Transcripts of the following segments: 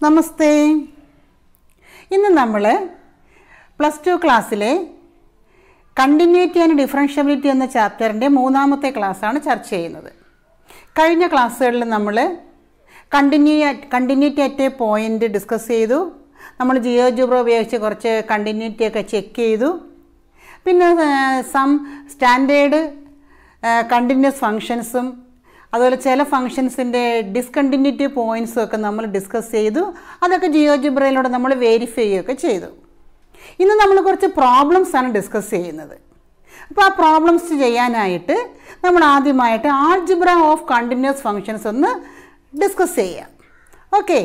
നമസ്തേ. ഇന്ന് നമ്മൾ +2 ക്ലാസ്സിലെ കണ്ടിന്യൂറ്റി ആൻഡ് ഡിഫറൻഷ്യബിലിറ്റി എന്ന ചാപ്റ്ററിൻ്റെ 3ാമത്തെ ക്ലാസ്സാണ് ചർച്ച ചെയ്യുന്നത്. കഴിഞ്ഞ ക്ലാസ്സുകളിൽ നമ്മൾ continuity at a point discuss ചെയ്തു. നമ്മൾ ജിയോജിബ്ര ഉപയോഗിച്ച് കുറച്ച് കണ്ടിന്യൂറ്റിയൊക്കെ ചെക്ക് ചെയ്തു. പിന്നെ സം സ്റ്റാൻഡേർഡ് കണ്ടിന്യൂസ് ഫങ്ഷൻസും അതുപോലെ ചില ഫങ്ഷൻസിൻ്റെ ഡിസ്കണ്ടിന്യൂറ്റി പോയിൻറ്സും ഒക്കെ നമ്മൾ ഡിസ്കസ് ചെയ്തു. അതൊക്കെ ജിയോജിബ്രയിലൂടെ നമ്മൾ വെരിഫൈ ചെയ്യുകയൊക്കെ ചെയ്തു. ഇന്ന് നമ്മൾ കുറച്ച് പ്രോബ്ലംസാണ് ഡിസ്കസ് ചെയ്യുന്നത്. അപ്പോൾ ആ പ്രോബ്ലംസ് ചെയ്യാനായിട്ട് നമ്മൾ ആദ്യമായിട്ട് ആൾജിബ്ര ഓഫ് കണ്ടിന്യൂസ് ഫങ്ഷൻസ് ഒന്ന് ഡിസ്കസ് ചെയ്യാം. Okay,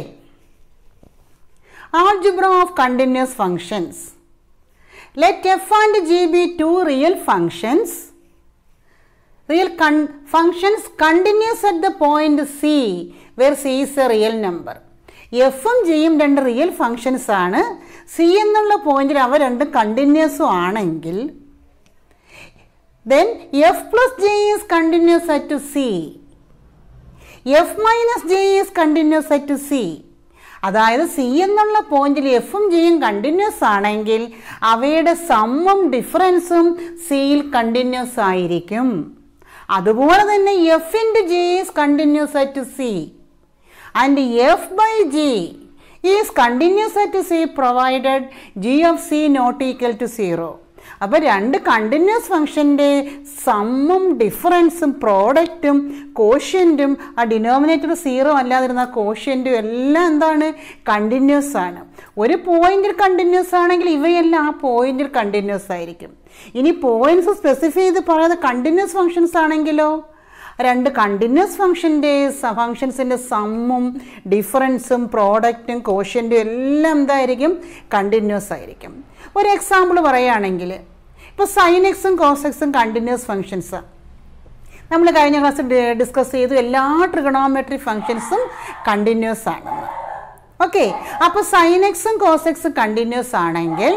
algebra of continuous functions. Let f and g be two real functions. Real functions continuous at the point C where C is a real number. എഫും ജിയും രണ്ട് real functions ആണ്. C എന്നുള്ള പോയിന്റിൽ അവ രണ്ടും കണ്ടിന്യൂസും ആണെങ്കിൽ then f plus g is continuous at c, f minus g is continuous at c. അതായത് സി എന്നുള്ള പോയിന്റിൽ എഫും ജിയും കണ്ടിന്യൂസ് ആണെങ്കിൽ അവയുടെ സമ്മും ഡിഫറൻസും സിയിൽ കണ്ടിന്യൂസ് ആയിരിക്കും. അതുപോലെ തന്നെ f into g is continuous at c and f by g is continuous at c provided g of c not equal to 0. അപ്പോൾ രണ്ട് കണ്ടിന്യൂസ് ഫംഗ്ഷൻ്റെ സമ്മും ഡിഫറൻസും പ്രോഡക്റ്റും കോഷ്യൻറ്റും ആ ഡിനോമിനേറ്റർ 0 അല്ലാതിരുന്ന കോഷ്യൻറ്റും എല്ലാം എന്താണ്? കണ്ടിന്യൂസ് ആണ്. ഒരു പോയിന്റിൽ കണ്ടിന്യൂസ് ആണെങ്കിൽ ഇവയെല്ലാം ആ പോയിന്റിൽ കണ്ടിന്യൂസ് ആയിരിക്കും. ഇനി പോയിന്റ്സ് സ്പെസിഫൈ ചെയ്ത് പറയാതെ കണ്ടിന്യൂസ് ഫങ്ഷൻസ് ആണെങ്കിലോ രണ്ട് കണ്ടിന്യൂസ് ഫങ്ഷൻസിൻ്റെ സമ്മും ഡിഫറൻസും പ്രോഡക്റ്റും കോഷ്യൻറ്റും എല്ലാം എന്തായിരിക്കും? കണ്ടിന്യൂസ് ആയിരിക്കും. ഒരു എക്സാമ്പിൾ പറയുകയാണെങ്കിൽ ഇപ്പോൾ സൈൻ എക്സും കോസ് എക്സും കണ്ടിന്യൂസ് ഫങ്ഷൻസാണ്. നമ്മൾ കഴിഞ്ഞ ക്ലാസ്സിൽ ഡിസ്കസ് ചെയ്തു എല്ലാ ട്രിഗണോമെട്രി ഫങ്ഷൻസും കണ്ടിന്യൂസ് ആണെന്ന്. ഓക്കെ, അപ്പോൾ സൈൻ എക്സും കോസ് എക്സും കണ്ടിന്യൂസ് ആണെങ്കിൽ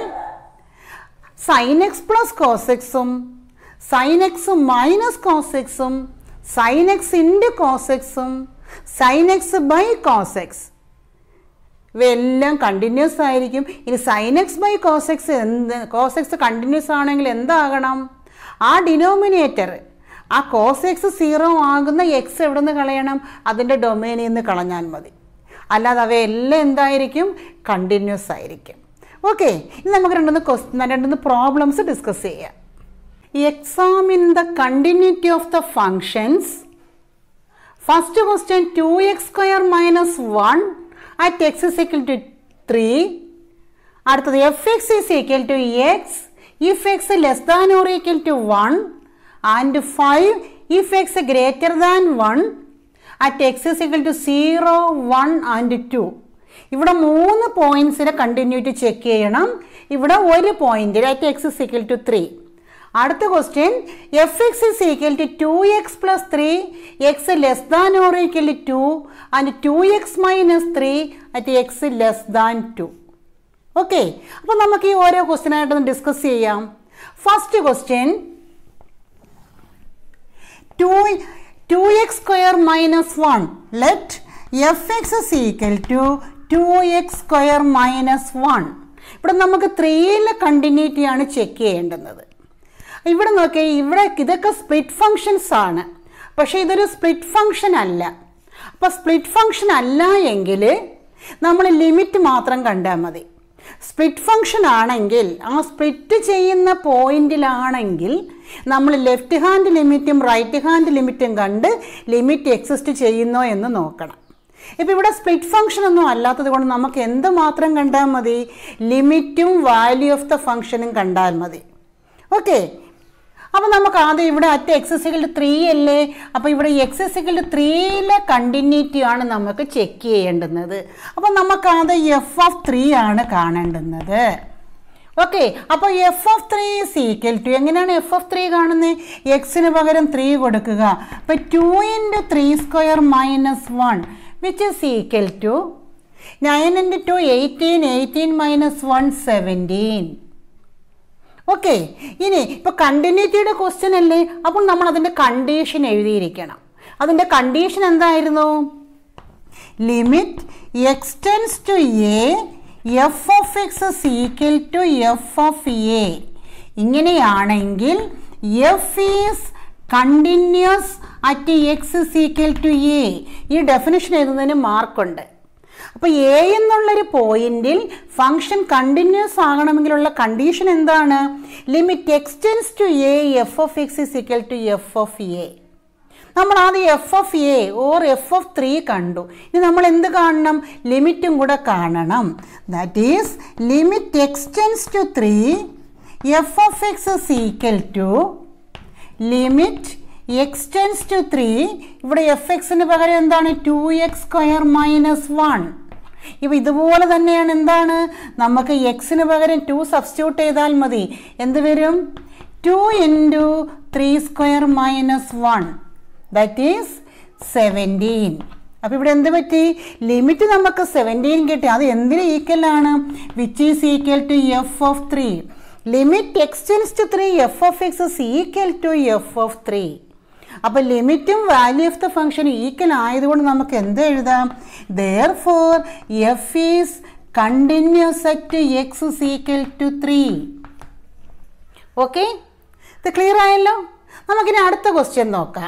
സൈൻ എക്സ് പ്ലസ് കോസ് എക്സും സൈൻ എക്സ് മൈനസ് കോസ് എക്സും സൈൻ എക്സ് ഇൻറ്റു കോസ് എക്സും sine x by cos x ഇവയെല്ലാം കണ്ടിന്യൂസ് ആയിരിക്കും. ഇനി sine x by cos x continuous ആണെങ്കിൽ എന്താകണം? ആ ഡിനോമിനേറ്റർ ആ കോസ് എക്സ് 0 ആകുന്ന എക്സ് എവിടെ നിന്ന് കളയണം? അതിൻ്റെ ഡൊമൈനിൽ നിന്ന് കളഞ്ഞാൽ മതി. അല്ലാതെ അവയെല്ലാം എന്തായിരിക്കും? കണ്ടിന്യൂസ് ആയിരിക്കും. ഓക്കെ, ഇനി നമുക്ക് രണ്ടൊന്ന് പ്രോബ്ലംസ് ഡിസ്കസ് ചെയ്യാം. Examine the continuity of the functions. First question 2x² minus 1 at x is equal to 3. അടുത്തത് fx is equal to x if x less than or equal to 1 and 5 if x greater than 1 at x is equal to 0, 1 and 2. ഇവിടെ 3 പോയിന്റ്സിലെ continuity check ചെയ്യണം. ഇവിടെ ഒരു പോയിന്റിൽ at x is equal to 3. അടുത്ത question fx is equal to 2x plus 3 x less than or equal to 2 and 2x minus 3 at x less than 2. Okay, അപ്പോൾ നമുക്ക് ഈ ഓരോ ക്വസ്റ്റ്യനായിട്ടൊന്ന് ഡിസ്കസ് ചെയ്യാം. First question 2x² minus 1 let fx is equal to 2x² minus 1. ഇവിടെ നമുക്ക് 3ലെ കണ്ടിന്യൂറ്റിയാണ് check ചെയ്യേണ്ടുന്നത്. ഇവിടെ നോക്കിയാൽ ഇവിടെ ഇതൊക്കെ സ്പ്ലിറ്റ് ഫങ്ഷൻസ് ആണ്, പക്ഷേ ഇതൊരു സ്പ്ലിറ്റ് ഫങ്ഷൻ അല്ല. അപ്പോൾ സ്പ്ലിറ്റ് ഫങ്ഷൻ അല്ല എങ്കിൽ നമ്മൾ ലിമിറ്റ് മാത്രം കണ്ടാൽ മതി. സ്പ്ലിറ്റ് ഫങ്ഷൻ ആണെങ്കിൽ ആ സ്പ്ലിറ്റ് ചെയ്യുന്ന പോയിന്റിലാണെങ്കിൽ നമ്മൾ ലെഫ്റ്റ് ഹാൻഡ് ലിമിറ്റും റൈറ്റ് ഹാൻഡ് ലിമിറ്റും കണ്ട് ലിമിറ്റ് എക്സിസ്റ്റ് ചെയ്യുന്നോ എന്ന് നോക്കണം. ഇപ്പോൾ ഇവിടെ സ്പ്ലിറ്റ് ഫങ്ഷൻ ഒന്നും അല്ലാത്തത് കൊണ്ട് നമുക്ക് എന്ത് മാത്രം കണ്ടാൽ മതി? ലിമിറ്റും വാല്യൂ ഓഫ് ദ ഫങ്ഷനും കണ്ടാൽ മതി. ഓക്കെ, അപ്പോൾ നമുക്ക് ആദ്യം ഇവിടെ at x is equal to 3 അല്ലേ? അപ്പോൾ ഇവിടെ x is equal to 3ലെ കണ്ടിന്യൂറ്റിയാണ് നമുക്ക് ചെക്ക് ചെയ്യേണ്ടുന്നത്. അപ്പോൾ നമുക്ക് ആദ്യം എഫ് ഓഫ് 3 ആണ് കാണേണ്ടുന്നത്. ഓക്കെ, അപ്പോൾ f of 3 is equal to എങ്ങനെയാണ് എഫ് ഓഫ് 3 കാണുന്നത്? എക്സിന് പകരം 3 കൊടുക്കുക. അപ്പോൾ 2 × 3² minus 1 which is equal to 9 × 2 18, 18 minus 1 17. Okay, ഇനി ഇപ്പോൾ കണ്ടിന്യൂറ്റിയുടെ ക്വസ്റ്റ്യൻ അല്ലേ, അപ്പോൾ നമ്മൾ അതിൻ്റെ കണ്ടീഷൻ എഴുതിയിരിക്കണം. അതിൻ്റെ കണ്ടീഷൻ എന്തായിരുന്നു? Limit x tends to a f of x is equal to f of a. ഇങ്ങനെയാണെങ്കിൽ f is continuous at x is equal to a. ഈ ഡെഫിനിഷൻ എഴുതുന്നതിന് മാർക്കുണ്ട്. അപ്പോൾ എ എന്നുള്ളൊരു പോയിന്റിൽ ഫംഗ്ഷൻ കണ്ടിന്യൂസ് ആകണമെങ്കിലുള്ള കണ്ടീഷൻ എന്താണ്? Limit x tends to a f of x is equal to f of a. നമ്മൾ ആദ്യം f of a or f of 3 കണ്ടു. ഇനി നമ്മൾ എന്ത് കാണണം? ലിമിറ്റും കൂടെ കാണണം. That is limit x tends to 3 f of x is equal to limit x tends to 3. ഇവിടെ എഫ് എക്സിന് പകരം എന്താണ്? 2x² - 1. ഇപ്പോൾ ഇതുപോലെ തന്നെയാണ് എന്താണ്? നമുക്ക് എക്സിന് പകരം 2 സബ്സ്റ്റിറ്റ്യൂട്ട് ചെയ്താൽ മതി. എന്ത് വരും? 2 × 3² - 1 ദാറ്റ് ഈസ് 17. അപ്പോൾ ഇവിടെ എന്ത് പറ്റി? ലിമിറ്റ് നമുക്ക് 17 കിട്ടി. അത് എന്തിന് ഈക്വലാണ്? Which is equal to f of 3. Limit x tends to 3 f of x is equal to f of 3. അപ്പോൾ ലിമിറ്റും value of the function equal ആയതുകൊണ്ട് നമുക്ക് എന്ത് എഴുതാം? Therefore f is continuous at x is equal to 3. Okay, ഇത് clear ആയല്ലോ. നമുക്കിനി അടുത്ത ക്വസ്റ്റ്യൻ നോക്കാം.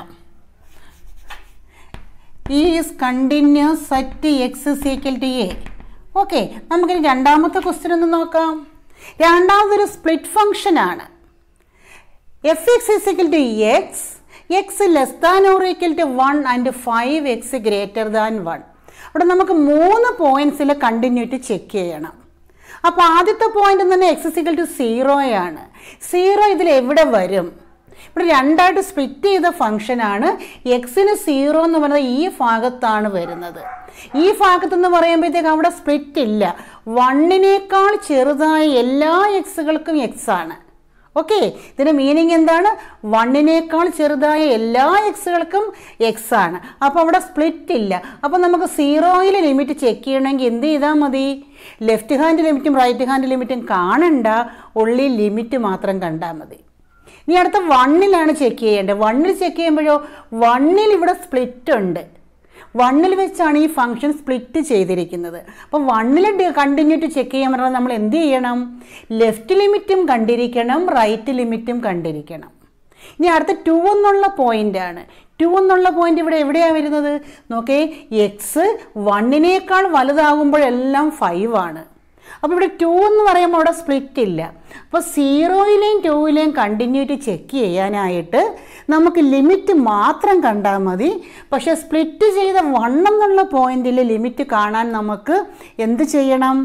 Is continuous at x is equal to a. Okay, നമുക്കിനി രണ്ടാമത്തെ ക്വസ്റ്റ്യൻ ഒന്ന് നോക്കാം. രണ്ടാമതൊരു സ്പ്ലിറ്റ് ഫംഗ്ഷൻ ആണ്. F x is equal to x, x less than or equal to 1 and 5x greater than 1. അവിടെ നമുക്ക് 3 പോയിന്റ്സിൽ കണ്ടിന്യൂറ്റി ചെക്ക് ചെയ്യണം. അപ്പോൾ ആദ്യത്തെ പോയിന്റ് തന്നെ എക്സ് ഇസ് ഈക്വൽ ടു 0 ആണ്. 0 ഇതിൽ എവിടെ വരും? ഇവിടെ രണ്ടായിട്ട് സ്പ്ലിറ്റ് ചെയ്ത ഫംഗ്ഷനാണ്. എക്സിന് 0 എന്ന് പറയുന്നത് ഈ ഭാഗത്താണ് വരുന്നത്. ഈ ഭാഗത്തെന്ന് പറയുമ്പോഴത്തേക്ക് അവിടെ സ്പ്ലിറ്റ് ഇല്ല. 1നേക്കാൾ ചെറുതായ എല്ലാ എക്സുകൾക്കും എക്സ് ആണ്. ഓക്കെ, ഇതിൻ്റെ മീനിങ് എന്താണ്? 1നേക്കാൾ ചെറുതായ എല്ലാ എക്സുകൾക്കും എക്സ് ആണ്. അപ്പോൾ അവിടെ സ്പ്ലിറ്റ് ഇല്ല. അപ്പോൾ നമുക്ക് 0യിൽ ലിമിറ്റ് ചെക്ക് ചെയ്യണമെങ്കിൽ എന്ത് ചെയ്താൽ മതി? ലെഫ്റ്റ് ഹാൻഡ് ലിമിറ്റും റൈറ്റ് ഹാൻഡ് ലിമിറ്റും കാണണ്ട, ഉള്ളി ലിമിറ്റ് മാത്രം കണ്ടാൽ മതി. ഇനി അടുത്ത 1ലാണ് ചെക്ക് ചെയ്യേണ്ടത്. 1ൽ ചെക്ക് ചെയ്യുമ്പോഴോ 1ൽ ഇവിടെ സ്പ്ലിറ്റ് ഉണ്ട്. 1ൽ വെച്ചാണ് ഈ ഫംഗ്ഷൻ സ്പ്ലിറ്റ് ചെയ്തിരിക്കുന്നത്. അപ്പോൾ 1ൽ കണ്ടിന്യൂറ്റി ചെക്ക് ചെയ്യാൻ പറഞ്ഞാൽ നമ്മൾ എന്ത് ചെയ്യണം? ലെഫ്റ്റ് ലിമിറ്റും കണ്ടിരിക്കണം, റൈറ്റ് ലിമിറ്റും കണ്ടിരിക്കണം. ഇനി അടുത്ത 2 എന്നുള്ള പോയിൻ്റാണ്. 2 എന്നുള്ള പോയിന്റ് ഇവിടെ എവിടെയാണ് വരുന്നത്? നോക്കേ, എക്സ് 1നേക്കാൾ വലുതാകുമ്പോഴെല്ലാം 5 ആണ്. അപ്പോൾ ഇവിടെ 2 എന്ന് പറയുമ്പോൾ അവിടെ സ്പ്ലിറ്റ് ഇല്ല. അപ്പോൾ 0യിലെയും 2യിലെയും കണ്ടിന്യൂറ്റി ചെക്ക് ചെയ്യാനായിട്ട് നമുക്ക് ലിമിറ്റ് മാത്രം കണ്ടാൽ മതി. പക്ഷേ സ്പ്ലിറ്റ് ചെയ്ത 1 എന്നുള്ള പോയിന്റിൽ ലിമിറ്റ് കാണാൻ നമുക്ക് എന്ത് ചെയ്യണം?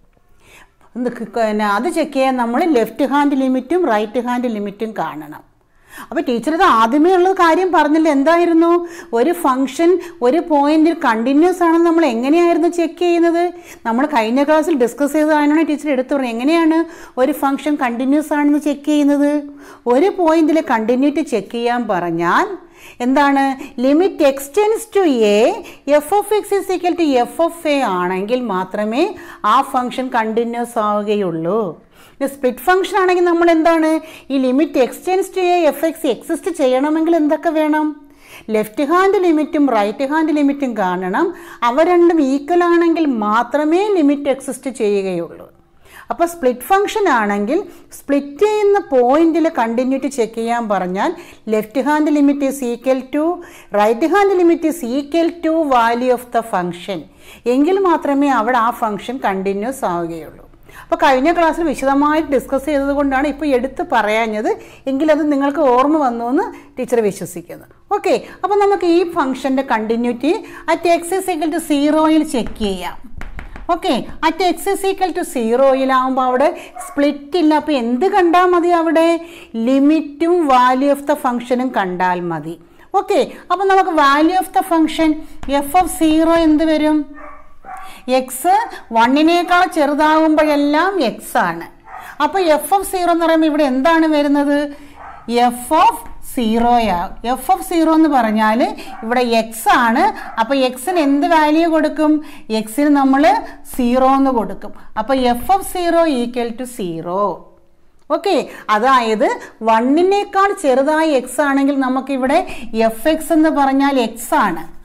അത് ചെക്ക് ചെയ്യാൻ നമ്മൾ ലെഫ്റ്റ് ഹാൻഡ് ലിമിറ്റും റൈറ്റ് ഹാൻഡ് ലിമിറ്റും കാണണം. അപ്പോൾ ടീച്ചർ ഇത് ആദ്യമേ ഉള്ള കാര്യം പറഞ്ഞില്ല. എന്തായിരുന്നു? ഒരു ഫംഗ്ഷൻ ഒരു പോയിന്റിൽ കണ്ടിന്യൂസ് ആണെന്ന് നമ്മൾ എങ്ങനെയായിരുന്നു ചെക്ക് ചെയ്യുന്നത്? നമ്മൾ കഴിഞ്ഞ ക്ലാസ്സിൽ ഡിസ്കസ് ചെയ്തതാണ് ടീച്ചർ എടുത്തു പറഞ്ഞത്. എങ്ങനെയാണ് ഒരു ഫംഗ്ഷൻ കണ്ടിന്യൂസ് ആണെന്ന് ചെക്ക് ചെയ്യുന്നത്? ഒരു പോയിന്റിൽ കണ്ടിന്യൂറ്റി ചെക്ക് ചെയ്യാൻ പറഞ്ഞാൽ എന്താണ്? Limit x tends to a f of x is equal to f of a ആണെങ്കിൽ മാത്രമേ ആ ഫംഗ്ഷൻ കണ്ടിന്യൂസ് ആവുകയുള്ളൂ. സ്പ്ലിറ്റ് ഫംഗ്ഷൻ ആണെങ്കിൽ നമ്മൾ എന്താണ്? ഈ limit x tends to a f x exist ചെയ്യണമെങ്കിൽ എന്തൊക്കെ വേണം? ലെഫ്റ്റ് ഹാൻഡ് ലിമിറ്റും റൈറ്റ് ഹാൻഡ് ലിമിറ്റും കാണണം. അവ രണ്ടും ഈക്വൽ ആണെങ്കിൽ മാത്രമേ ലിമിറ്റ് എക്സിസ്റ്റ് ചെയ്യുകയുള്ളൂ. അപ്പോൾ സ്പ്ലിറ്റ് ഫംഗ്ഷൻ ആണെങ്കിൽ സ്പ്ലിറ്റ് ചെയ്യുന്ന പോയിന്റിൽ കണ്ടിന്യൂറ്റി ചെക്ക് ചെയ്യാൻ പറഞ്ഞാൽ left hand limit is equal to right hand limit is equal to value of the function. എങ്കിൽ മാത്രമേ അവിടെ ആ ഫംഗ്ഷൻ കണ്ടിന്യൂസ് ആവുകയുള്ളൂ. അപ്പോൾ കഴിഞ്ഞ ക്ലാസ്സിൽ വിശദമായിട്ട് ഡിസ്കസ് ചെയ്തത് കൊണ്ടാണ് ഇപ്പോൾ എടുത്ത് പറയാഞ്ഞത്. എങ്കിലത് നിങ്ങൾക്ക് ഓർമ്മ വന്നു എന്ന് ടീച്ചർ വിശ്വസിക്കുന്നു. ഓക്കെ, അപ്പോൾ നമുക്ക് ഈ ഫംഗ്ഷൻ്റെ continuity at x is equal to 0യിൽ ചെക്ക് ചെയ്യാം. Okay, at x is equal to 0യിലാവുമ്പോൾ അവിടെ സ്പ്ലിറ്റ് ഇല്ല. അപ്പോൾ എന്ത് കണ്ടാൽ മതി? അവിടെ ലിമിറ്റും വാല്യൂ ഓഫ് ദ ഫംഗ്ഷനും കണ്ടാൽ മതി. ഓക്കെ, അപ്പോൾ നമുക്ക് value of the function f of 0 എന്ത് വരും? എക്സ് 1നേക്കാൾ ചെറുതാകുമ്പോഴെല്ലാം എക്സ് ആണ്. അപ്പോൾ എഫ് ഓഫ് 0 എന്ന് പറയുമ്പോൾ ഇവിടെ എന്താണ് വരുന്നത്? എഫ് ഓഫ് 0 എഫ് ഓഫ് 0 എന്ന് പറഞ്ഞാൽ ഇവിടെ എക്സ് ആണ്. അപ്പോൾ എക്സിന് എന്ത് വാല്യൂ കൊടുക്കും? എക്സിന് നമ്മൾ 0 എന്ന് കൊടുക്കും. അപ്പോൾ f of 0 equal to 0. Okay, അതായത് 1നേക്കാൾ ചെറുതായ എക്സ് ആണെങ്കിൽ നമുക്കിവിടെ എഫ് എക്സ് എന്ന് പറഞ്ഞാൽ എക്സ് ആണ്.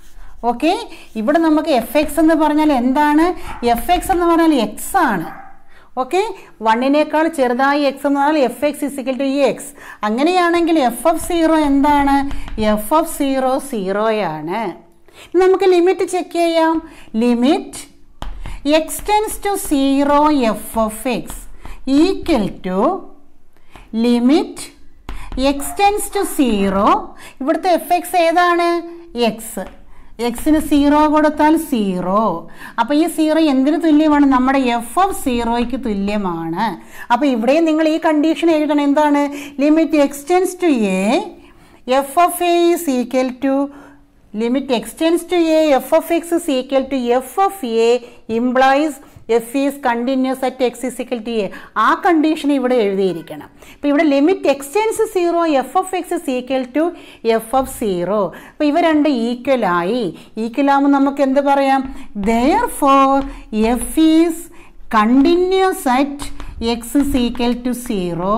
ഓക്കെ, ഇവിടെ നമുക്ക് എഫ് എക്സ് എന്ന് പറഞ്ഞാൽ എന്താണ്? എഫ് എക്സ് എന്ന് പറഞ്ഞാൽ എക്സ് ആണ്. ഓക്കെ, 1നേക്കാൾ ചെറുതായി എക്സ് എന്ന് പറഞ്ഞാൽ f x is equal to x. അങ്ങനെയാണെങ്കിൽ എഫ് ഓഫ് 0 എന്താണ്? എഫ് ഓഫ് 0 0 നമുക്ക് ലിമിറ്റ് ചെക്ക് ചെയ്യാം. Limit x tends to 0 f of x equal to limit x tends to 0. ഇവിടുത്തെ എഫ് എക്സ് ഏതാണ്? എക്സ്. എക്സിന് 0 കൊടുത്താൽ 0. അപ്പോൾ ഈ 0 എന്തിന് തുല്യമാണ്? നമ്മുടെ എഫ് ഓഫ് 0ക്ക് തുല്യമാണ്. അപ്പോൾ ഇവിടെ നിങ്ങൾ ഈ കണ്ടീഷൻ എഴുതണം. എന്താണ്? Limit x tends to a f of a is equal to limit x tends to a f of x is equal to f of a implies f is continuous at x is equal to a. ആ condition ഇവിടെ എഴുതിയിരിക്കണം. ഇപ്പോൾ ഇവിടെ limit x tends 0 f of x is equal to f of 0. അപ്പോൾ ഇവ രണ്ട് ഈക്വലായി. ഈക്വലാകുമ്പോൾ നമുക്ക് എന്ത് പറയാം? Therefore f is continuous at x is equal to 0.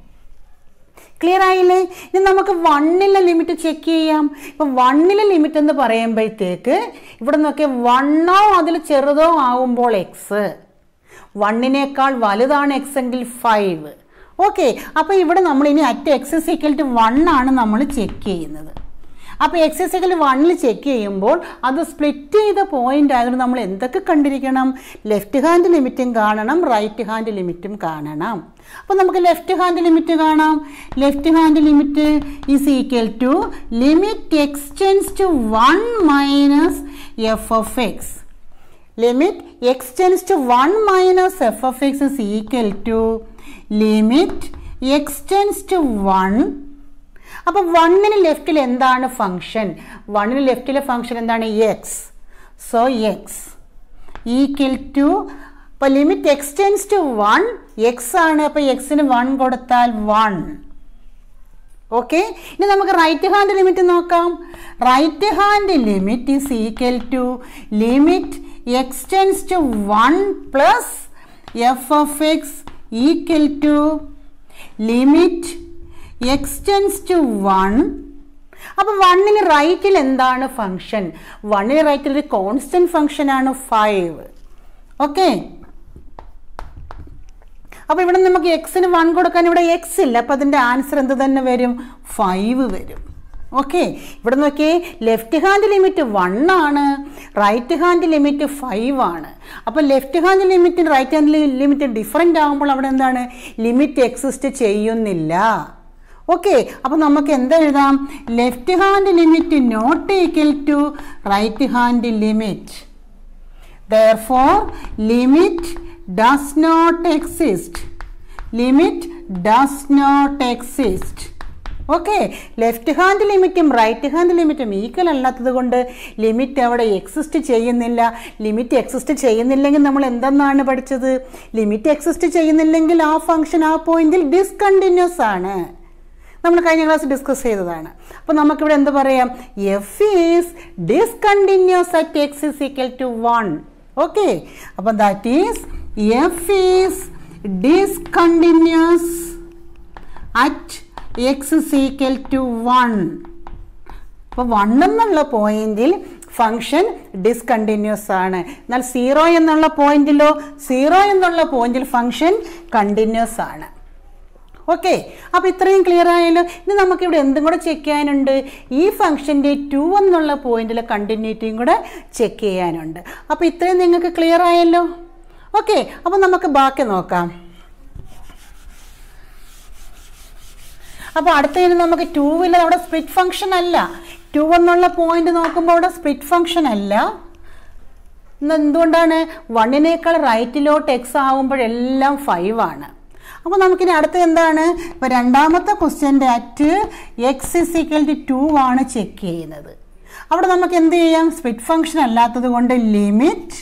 Clear ആയില്ലേ? ഇനി നമുക്ക് 1ലെ ലിമിറ്റ് ചെക്ക് ചെയ്യാം. ഇപ്പം 1ലെ ലിമിറ്റ് എന്ന് പറയുമ്പോഴത്തേക്ക് ഇവിടെ നോക്കിയാൽ 1ഓ അതിൽ ചെറുതോ ആവുമ്പോൾ എക്സ്, 1നേക്കാൾ വലുതാണ് എക്സ് എങ്കിൽ 5. ഓക്കെ, അപ്പോൾ ഇവിടെ നമ്മൾ ഇനി at x is equal to 1 ആണ് നമ്മൾ ചെക്ക് ചെയ്യുന്നത്. അപ്പോൾ എക്സ് ഇസ് ഈക്വൽ ടു 1ൽ ചെക്ക് ചെയ്യുമ്പോൾ അത് സ്പ്ലിറ്റ് ചെയ്ത പോയിന്റ് ആയതുകൊണ്ട് നമ്മൾ എന്തൊക്കെ കണ്ടിരിക്കണം? ലെഫ്റ്റ് ഹാൻഡ് ലിമിറ്റും കാണണം, റൈറ്റ് ഹാൻഡ് ലിമിറ്റും കാണണം. അപ്പോൾ നമുക്ക് ലെഫ്റ്റ് ഹാൻഡ് ലിമിറ്റ് കാണാം. Left hand limit is equal to limit x tends to 1 minus f of x. Limit x tends to 1 minus f of x is equal to limit x tends to 1. അപ്പോൾ 1ന് ലെഫ്റ്റിൽ എന്താണ് function? 1ന് ലെഫ്റ്റിലെ function എന്താണ്? X. So x equal to, അപ്പോൾ limit x tends to 1 x ആണ്. അപ്പോൾ എക്സിന് 1 കൊടുത്താൽ 1. ഓക്കെ, ഇനി നമുക്ക് റൈറ്റ് ഹാൻഡ് ലിമിറ്റ് നോക്കാം. Right hand limit is equal to limit x tends to 1 plus f of x equal to limit x tends to 1. അപ്പോൾ 1ന് റൈറ്റിൽ എന്താണ് ഫംഗ്ഷൻ? 1ന് റൈറ്റിൽ ഒരു കോൺസ്റ്റന്റ് ഫംഗ്ഷൻ ആണ് 5. ഓക്കെ, അപ്പോൾ ഇവിടെ നമുക്ക് എക്സിന് 1 കൊടുക്കാൻ ഇവിടെ എക്സ് ഇല്ല. അപ്പോൾ അതിൻ്റെ ആൻസർ എന്ത് തന്നെ വരും? 5 വരും. ഓക്കെ, ഇവിടെ നോക്കിയേ, ലെഫ്റ്റ് ഹാൻഡ് ലിമിറ്റ് 1 ആണ്, റൈറ്റ് ഹാൻഡ് ലിമിറ്റ് 5 ആണ്. അപ്പോൾ left hand limit right hand limit different ആകുമ്പോൾ അവിടെ എന്താണ്? ലിമിറ്റ് എക്സിസ്റ്റ് ചെയ്യുന്നില്ല. ഓക്കെ, അപ്പോൾ നമുക്ക് എന്തെഴുതാം? Left hand limit not equal to right hand limit. Therefore, limit does not exist. Limit does not exist. Okay, left hand ലിമിറ്റും right hand ലിമിറ്റും equal അല്ലാത്തത് കൊണ്ട് ലിമിറ്റ് അവിടെ എക്സിസ്റ്റ് ചെയ്യുന്നില്ല. ലിമിറ്റ് എക്സിസ്റ്റ് ചെയ്യുന്നില്ലെങ്കിൽ നമ്മൾ എന്തെന്നാണ് പഠിച്ചത്? ലിമിറ്റ് എക്സിസ്റ്റ് ചെയ്യുന്നില്ലെങ്കിൽ ആ ഫംഗ്ഷൻ ആ പോയിന്റിൽ ഡിസ്കണ്ടിന്യൂസ് ആണ്. നമ്മൾ കഴിഞ്ഞ ക്ലാസ് ഡിസ്കസ് ചെയ്തതാണ്. അപ്പോൾ നമുക്കിവിടെ എന്ത് പറയാം? F is discontinuous at x is equal to 1. Okay, അപ്പോൾ that is f is discontinuous at x is equal to 1. അപ്പോൾ 1 എന്നുള്ള പോയിന്റിൽ ഫംഗ്ഷൻ ഡിസ്കണ്ടിന്യൂസ് ആണ്. എന്നാൽ 0 എന്നുള്ള പോയിന്റിലോ 0 എന്നുള്ള പോയിന്റിൽ ഫംഗ്ഷൻ കണ്ടിന്യൂസ് ആണ്. ഓക്കെ, അപ്പോൾ ഇത്രയും ക്ലിയർ ആയല്ലോ. ഇനി നമുക്കിവിടെ എന്തും കൂടെ ചെക്ക് ചെയ്യാനുണ്ട്? ഈ ഫംഗ്ഷൻ്റെ 2 എന്നുള്ള പോയിന്റിലെ കണ്ടിന്യൂറ്റിയും കൂടെ ചെക്ക് ചെയ്യാനുണ്ട്. അപ്പോൾ ഇത്രയും നിങ്ങൾക്ക് ക്ലിയർ ആയല്ലോ. ഓക്കെ, അപ്പോൾ നമുക്ക് ബാക്കി നോക്കാം. അപ്പോൾ അടുത്തതിന് നമുക്ക് 2 അവിടെ സ്പ്ലിറ്റ് ഫംഗ്ഷൻ അല്ല. 2 എന്നുള്ള പോയിന്റ് നോക്കുമ്പോൾ അവിടെ സ്പ്ലിറ്റ് ഫംഗ്ഷൻ അല്ല. എന്തുകൊണ്ടാണ്? 1നേക്കാൾ റൈറ്റിലോട്ട് എക്സ് ആവുമ്പോഴെല്ലാം 5 ആണ്. അപ്പോൾ നമുക്കിനി അടുത്ത എന്താണ്? ഇപ്പോൾ രണ്ടാമത്തെ ക്വസ്റ്റ്യൻ്റെ at x is equal to 2 ആണ് ചെക്ക് ചെയ്യുന്നത്. അവിടെ നമുക്ക് എന്ത് ചെയ്യാം? സ്പ്ലിറ്റ് ഫംഗ്ഷൻ അല്ലാത്തത് കൊണ്ട് limit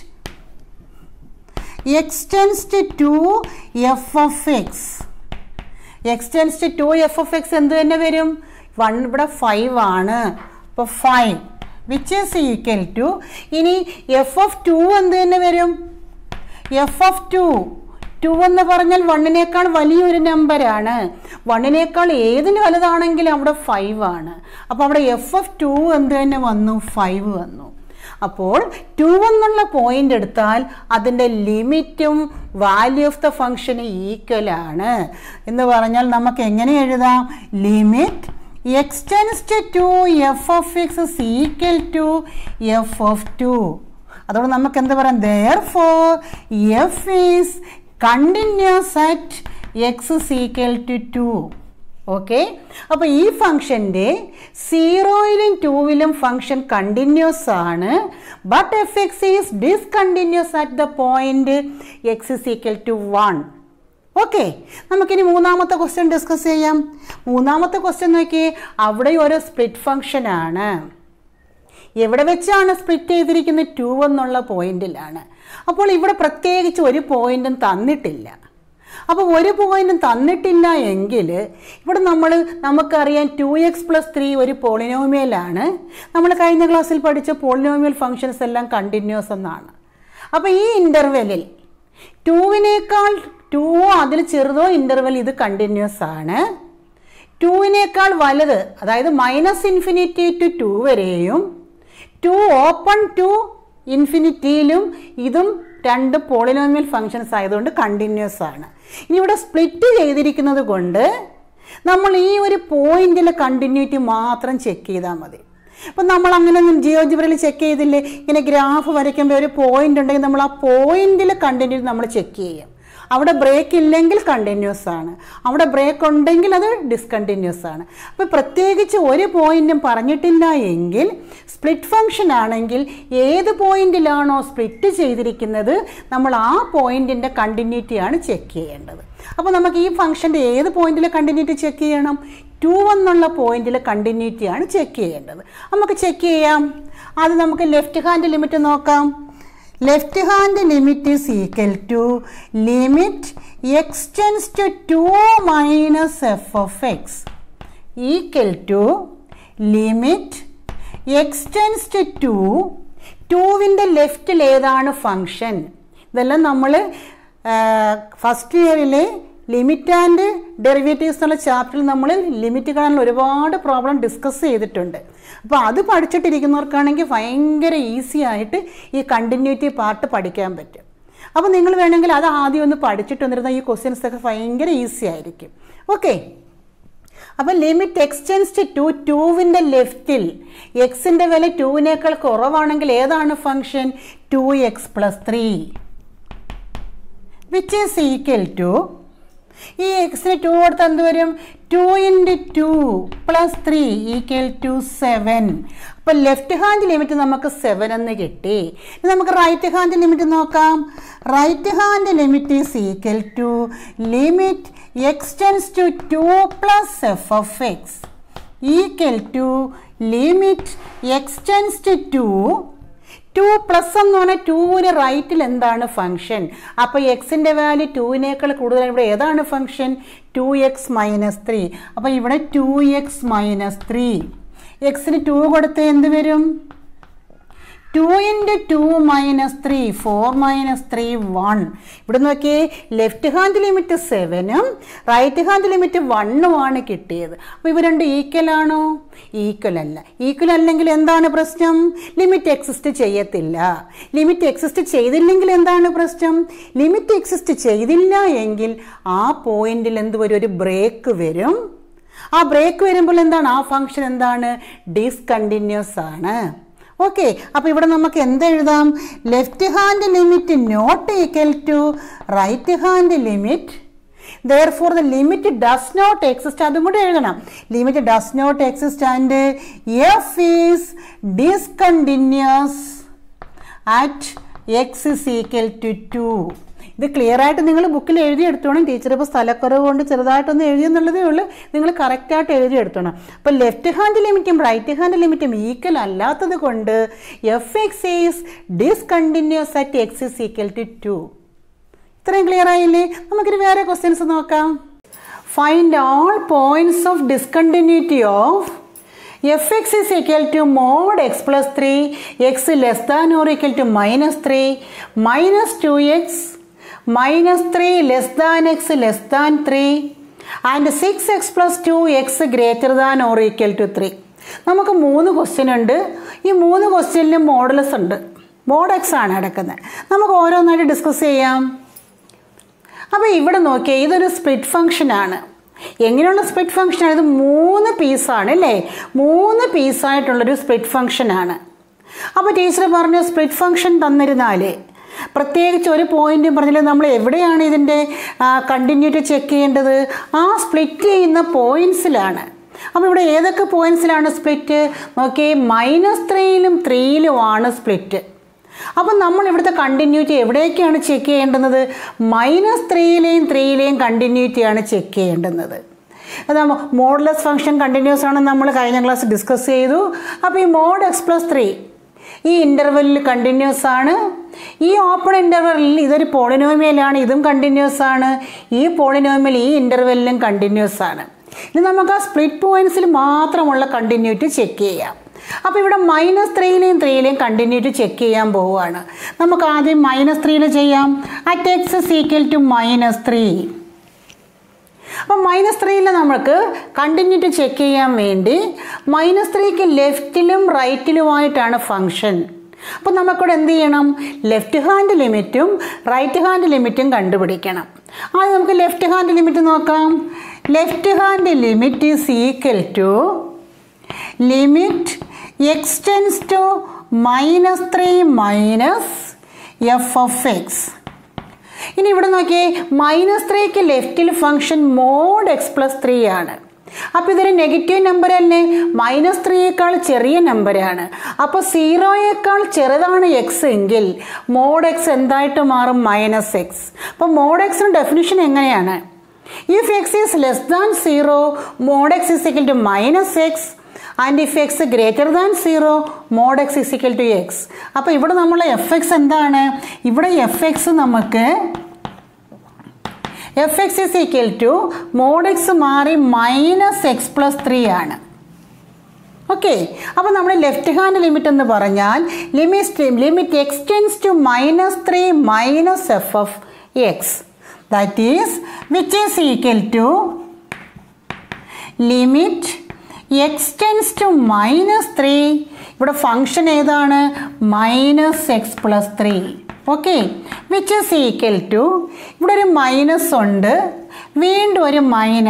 x tends to 2 f of x. X tends to 2 f of x എന്ത് തന്നെ വരും? 1 ഇവിടെ 5 ആണ്. അപ്പോൾ 5 വിച്ച് ഈസ് ഈക്വൽ ടു, ഇനി എഫ് ഓഫ് 2 എന്ത് തന്നെ വരും? എഫ് ഓഫ് 2 എന്ന് പറഞ്ഞാൽ 1നേക്കാൾ വലിയൊരു നമ്പറാണ്. 1നേക്കാൾ ഏതിന് വലുതാണെങ്കിലും അവിടെ 5 ആണ്. അപ്പോൾ അവിടെ എഫ് ഓഫ് 2 എന്ത് തന്നെ വന്നു? 5 വന്നു. അപ്പോൾ 2 എന്നുള്ള പോയിന്റ് എടുത്താൽ അതിൻ്റെ ലിമിറ്റും വാല്യൂ ഓഫ് ദ ഫംഗ്ഷന് ഈക്വൽ ആണ് എന്ന് പറഞ്ഞാൽ നമുക്ക് എങ്ങനെ എഴുതാം? Limit x tends to 2 f of x is equal to f of 2. അതോടെ നമുക്ക് എന്ത് പറയാം? therefore f is continuous at x is equal to 2. Okay, അപ്പോൾ ഈ ഫംഗ്ഷൻ്റെ 0ലും 2ലും ഫംഗ്ഷൻ കണ്ടിന്യൂസ് ആണ്. But f x is discontinuous at the point x is equal to 1. Okay, നമുക്കിനി മൂന്നാമത്തെ ക്വസ്റ്റ്യൻ ഡിസ്കസ് ചെയ്യാം. മൂന്നാമത്തെ ക്വസ്റ്റ്യൻ നോക്കി, അവിടെ ഒരു സ്പ്ലിറ്റ് ഫംഗ്ഷൻ ആണ്. എവിടെ വെച്ചാണ് സ്പ്ലിറ്റ് ചെയ്തിരിക്കുന്നത്? 2 എന്നുള്ള പോയിന്റിലാണ്. അപ്പോൾ ഇവിടെ പ്രത്യേകിച്ച് ഒരു പോയിന്റും തന്നിട്ടില്ല. അപ്പോൾ ഒരു പോയിന്റും തന്നിട്ടില്ല എങ്കിൽ ഇവിടെ നമുക്കറിയാം 2x+3 ഒരു പോളിനോമിയലാണ്. നമ്മൾ കഴിഞ്ഞ ക്ലാസ്സിൽ പഠിച്ച പോളിനോമിയൽ ഫംഗ്ഷൻസ് എല്ലാം കണ്ടിന്യൂസ് എന്നാണ്. അപ്പോൾ ഈ ഇൻ്റർവെല്ലിൽ 2വിനേക്കാൾ 2ഓ അതിൽ ചെറുതോ ഇൻ്റർവെൽ ഇത് കണ്ടിന്യൂസ് ആണ്. 2വിനേക്കാൾ വലുത്, അതായത് -∞ to 2 വരെയും 2 ഓപ്പൺ ടു ഇൻഫിനിറ്റിയിലും ഇതും രണ്ട് പോളിനോമിയൽ ഫംഗ്ഷൻസ് ആയതുകൊണ്ട് കണ്ടിന്യൂസ് ആണ്. ഇനി ഇവിടെ സ്പ്ലിറ്റ് ചെയ്തിരിക്കുന്നത് കൊണ്ട് നമ്മൾ ഈ ഒരു പോയിന്റിലെ കണ്ടിന്യൂറ്റി മാത്രം ചെക്ക് ചെയ്താൽ മതി. അപ്പം നമ്മൾ അങ്ങനെ ജിയോജിബ്രയിൽ ചെക്ക് ചെയ്തില്ലേ, ഇങ്ങനെ ഗ്രാഫ് വരയ്ക്കുമ്പോൾ ഒരു പോയിന്റ് ഉണ്ടെങ്കിൽ നമ്മൾ ആ പോയിന്റിലെ കണ്ടിന്യൂറ്റി നമ്മൾ ചെക്ക് ചെയ്യും. അവിടെ ബ്രേക്ക് ഇല്ലെങ്കിൽ കണ്ടിന്യൂസ് ആണ്, അവിടെ ബ്രേക്ക് ഉണ്ടെങ്കിൽ അത് ഡിസ്കണ്ടിന്യൂസ് ആണ്. അപ്പോൾ പ്രത്യേകിച്ച് ഒരു പോയിന്റും പറഞ്ഞിട്ടില്ല എങ്കിൽ സ്പ്ലിറ്റ് ഫംഗ്ഷൻ ആണെങ്കിൽ ഏത് പോയിന്റിലാണോ സ്പ്ലിറ്റ് ചെയ്തിരിക്കുന്നത് നമ്മൾ ആ പോയിന്റിൻ്റെ കണ്ടിന്യൂറ്റിയാണ് ചെക്ക് ചെയ്യേണ്ടത്. അപ്പോൾ നമുക്ക് ഈ ഫംഗ്ഷൻ്റെ ഏത് പോയിന്റിലെ കണ്ടിന്യൂറ്റി ചെക്ക് ചെയ്യണം? 2 എന്നുള്ള പോയിന്റിലെ കണ്ടിന്യൂറ്റിയാണ് ചെക്ക് ചെയ്യേണ്ടത്. നമുക്ക് ചെക്ക് ചെയ്യാം. അത് നമുക്ക് ലെഫ്റ്റ് ഹാൻഡ് ലിമിറ്റ് നോക്കാം. Left hand limit is equal to limit x tends to 2 minus f of x equal to limit x tends to 2. 2വിൻ്റെ ലെഫ്റ്റിൽ ഏതാണ് ഫംഗ്ഷൻ? ഇതെല്ലാം നമ്മൾ ഫസ്റ്റ് ഇയറിലെ ലിമിറ്റ് ആൻഡ് ഡെറിവേറ്റീവ്സ് എന്നുള്ള ചാപ്റ്ററിൽ നമ്മൾ ലിമിറ്റ് കാണാൻ ഒരുപാട് പ്രോബ്ലം ഡിസ്കസ് ചെയ്തിട്ടുണ്ട്. അപ്പോൾ അത് പഠിച്ചിട്ടിരിക്കുന്നവർക്കാണെങ്കിൽ ഭയങ്കര ഈസി ആയിട്ട് ഈ കണ്ടിന്യൂറ്റി പാർട്ട് പഠിക്കാൻ പറ്റും. അപ്പോൾ നിങ്ങൾ വേണമെങ്കിൽ അത് ആദ്യം ഒന്ന് പഠിച്ചിട്ട് വന്നിരുന്നാൽ ഈ ക്വസ്റ്റ്യൻസ് ഒക്കെ ഭയങ്കര ഈസി ആയിരിക്കും. ഓക്കെ, അപ്പോൾ ലിമിറ്റ് എക്സ് ടെൻസ് ടു 2വിൻ്റെ ലെഫ്റ്റിൽ എക്സിൻ്റെ വില 2വിനേക്കാൾ കുറവാണെങ്കിൽ ഏതാണ് function? 2x+3 which is equal to, ഈ എക്സിന് 2 കൊടുത്താൽ എന്ത് വരും? 2 × 2 + 3 = 7. അപ്പോൾ ലെഫ്റ്റ് ഹാൻഡ് ലിമിറ്റ് നമുക്ക് 7 എന്ന് കിട്ടി. ഇനി നമുക്ക് റൈറ്റ് ഹാൻഡ് ലിമിറ്റ് നോക്കാം. Right hand limit is equal to limit x tends to 2 + f of x equal to limit x tends to 2 plus എന്ന് പറഞ്ഞാൽ 2ന് റൈറ്റിൽ എന്താണ് ഫംഗ്ഷൻ? അപ്പോൾ എക്സിൻ്റെ വാല്യൂ 2വിനേക്കാൾ കൂടുതൽ ഇവിടെ ഏതാണ് ഫംഗ്ഷൻ? 2x-3. അപ്പോൾ ഇവിടെ 2x-3. എക്സിന് 2 കൊടുത്ത് എന്ത് വരും? 2 × 2 - 3 4 - 3 1. ഇവിടെ നോക്കിയേ, ലെഫ്റ്റ് ഹാൻഡ് ലിമിറ്റ് 7ഉം റൈറ്റ് ഹാൻഡ് ലിമിറ്റ് 1ഉമാണ് കിട്ടിയത്. അപ്പോൾ ഇവ രണ്ട് ഈക്വൽ ആണോ? ഈക്വൽ അല്ല. ഈക്വൽ അല്ലെങ്കിൽ എന്താണ് പ്രശ്നം? ലിമിറ്റ് എക്സിസ്റ്റ് ചെയ്യത്തില്ല. ലിമിറ്റ് എക്സിസ്റ്റ് ചെയ്തില്ലെങ്കിൽ എന്താണ് പ്രശ്നം? ലിമിറ്റ് എക്സിസ്റ്റ് ചെയ്തില്ല എങ്കിൽ ആ പോയിന്റിൽ എന്ത് വരും? ഒരു ബ്രേക്ക് വരും. ആ ബ്രേക്ക് വരുമ്പോൾ എന്താണ്? ആ ഫംഗ്ഷൻ എന്താണ്? ഡിസ്കണ്ടിന്യൂസ് ആണ്. ഓക്കെ, അപ്പോൾ ഇവിടെ നമുക്ക് എന്തെഴുതാം? Left hand limit not equal to right hand limit. therefore the limit does not exist. അതും കൂടെ എഴുതണം. Limit does not exist and f is discontinuous at x is equal to 2. ഇത് ക്ലിയർ ആയിട്ട് നിങ്ങൾ ബുക്കിൽ എഴുതിയെടുത്തോണം. ടീച്ചർ ഇപ്പോൾ സ്ഥലക്കുറവ് കൊണ്ട് ചെറുതായിട്ടൊന്ന് എഴുതിയെന്നുള്ളതേ ഉള്ളൂ. നിങ്ങൾ കറക്റ്റായിട്ട് എഴുതിയെടുത്തോണം. അപ്പോൾ ലെഫ്റ്റ് ഹാൻഡ് ലിമിറ്റും റൈറ്റ് ഹാൻഡ് ലിമിറ്റും ഈക്വൽ അല്ലാത്തത് കൊണ്ട് f x is discontinuous at x is equal to 2. ഇത്രയും ക്ലിയർ ആയില്ലേ? നമുക്കിത് വേറെ ക്വസ്റ്റ്യൻസ് നോക്കാം. Find all points of discontinuity of fx is equal to mod x+3 x less than or equal to -3 -2x -3 less than x less than 3 and 6x + 2x greater than or equal to 3. നമുക്ക് 3 question ഉണ്ട്. ഈ 3 ക്വസ്റ്റ്യനിലും modulus ഉണ്ട്. Mod x ആണ് കിടക്കുന്നത്. നമുക്ക് ഓരോന്നായിട്ട് discuss ചെയ്യാം. അപ്പോൾ ഇവിടെ നോക്കിയാൽ ഇതൊരു സ്പ്ലിറ്റ് ഫംഗ്ഷനാണ്. എങ്ങനെയുള്ള സ്പ്ലിറ്റ് ഫംഗ്ഷനാണ്? ഇത് 3 പീസാണ് അല്ലേ? 3 പീസായിട്ടുള്ളൊരു സ്പ്ലിറ്റ് ഫംഗ്ഷനാണ്. അപ്പോൾ ടീച്ചർ പറഞ്ഞു സ്പ്ലിറ്റ് ഫംഗ്ഷൻ തന്നിരുന്നാൽ പ്രത്യേകിച്ച് ഒരു പോയിന്റും പറഞ്ഞില്ല, നമ്മൾ എവിടെയാണ് ഇതിൻ്റെ കണ്ടിന്യൂറ്റി ചെക്ക് ചെയ്യേണ്ടത്? ആ സ്പ്ലിറ്റ് ചെയ്യുന്ന പോയിൻറ്റ്സിലാണ്. അപ്പോൾ ഇവിടെ ഏതൊക്കെ പോയിൻറ്റ്സിലാണ് സ്പ്ലിറ്റ്? നോക്കി, -3ലും 3ലുമാണ് സ്പ്ലിറ്റ്. അപ്പം നമ്മൾ ഇവിടുത്തെ കണ്ടിന്യൂറ്റി എവിടേക്കാണ് ചെക്ക് ചെയ്യേണ്ടുന്നത്? -3ലെയും 3ലെയും കണ്ടിന്യൂറ്റിയാണ് ചെക്ക് ചെയ്യേണ്ടുന്നത്. മോഡുലസ് ഫംഗ്ഷൻ കണ്ടിന്യൂസ് ആണെന്ന് നമ്മൾ കഴിഞ്ഞ ക്ലാസ് ഡിസ്കസ് ചെയ്തു. അപ്പോൾ ഈ മോഡ് എക്സ് പ്ലസ് 3 ഈ ഇൻ്റർവെല്ലിൽ കണ്ടിന്യൂസ് ആണ്. ഈ ഓപ്പൺ ഇൻ്റർവെല്ലിൽ ഇതൊരു പോളിനോമിയലാണ്, ഇതും കണ്ടിന്യൂസ് ആണ്. ഈ പോളിനോമിയൽ ഈ ഇൻ്റർവെല്ലിലും കണ്ടിന്യൂസ് ആണ്. ഇനി നമുക്ക് ആ സ്പ്ലിറ്റ് പോയിൻറ്റ്സിൽ മാത്രമുള്ള കണ്ടിന്യൂറ്റി ചെക്ക് ചെയ്യാം. അപ്പോൾ ഇവിടെ -3ലെയും 3ലെയും കണ്ടിന്യൂറ്റി ചെക്ക് ചെയ്യാൻ പോവുകയാണ്. നമുക്ക് ആദ്യം -3ൽ ചെയ്യാം. At x is equal to -3. അപ്പം -3ൽ നമുക്ക് കണ്ടിന്യൂറ്റി ചെക്ക് ചെയ്യാൻ വേണ്ടി -3ക്ക് ലെഫ്റ്റിലും റൈറ്റിലുമായിട്ടാണ് ഫംഗ്ഷൻ. അപ്പം നമുക്കിവിടെ എന്ത് ചെയ്യണം? ലെഫ്റ്റ് ഹാൻഡ് ലിമിറ്റും റൈറ്റ് ഹാൻഡ് ലിമിറ്റും കണ്ടുപിടിക്കണം. ആദ്യം നമുക്ക് ലെഫ്റ്റ് ഹാൻഡ് ലിമിറ്റ് നോക്കാം. Left hand limit is equal to limit x tends to -3 minus f of x. ഇനി ഇവിടെ നോക്കിയേ, -3ക്ക് ലെഫ്റ്റിൽ ഫംഗ്ഷൻ മോഡ് എക്സ് പ്ലസ് 3 ആണ്. അപ്പോൾ ഇതൊരു നെഗറ്റീവ് നമ്പർ അല്ലേ? -3യേക്കാൾ ചെറിയ നമ്പറാണ്. അപ്പോൾ 0യേക്കാൾ ചെറുതാണ് എക്സ് എങ്കിൽ മോഡ് എക്സ് എന്തായിട്ട് മാറും? -x. അപ്പോൾ മോഡ് എക്സിന് ഡെഫിനിഷൻ എങ്ങനെയാണ്? If x is less than 0 mod x is equal to -x and if x greater than 0 mod x is equal to x. അപ്പോൾ ഇവിടെ നമ്മൾ എഫ് എക്സ് എന്താണ്? ഇവിടെ എഫ് എക്സ് നമുക്ക് f x is equal to mod x മാറി -x plus 3 ആണ്. Okay, അപ്പോൾ നമ്മൾ ലെഫ്റ്റ് ഹാൻഡ് ലിമിറ്റ് എന്ന് പറഞ്ഞാൽ limit x tends to -3 minus f of x, that is which is equal to limit x tends to -3. ഇവിടെ function ഏതാണ്? -x plus 3. Okay, which is equal to ഇവിടെ ഒരു minus ഉണ്ട്, വീണ്ടും ഒരു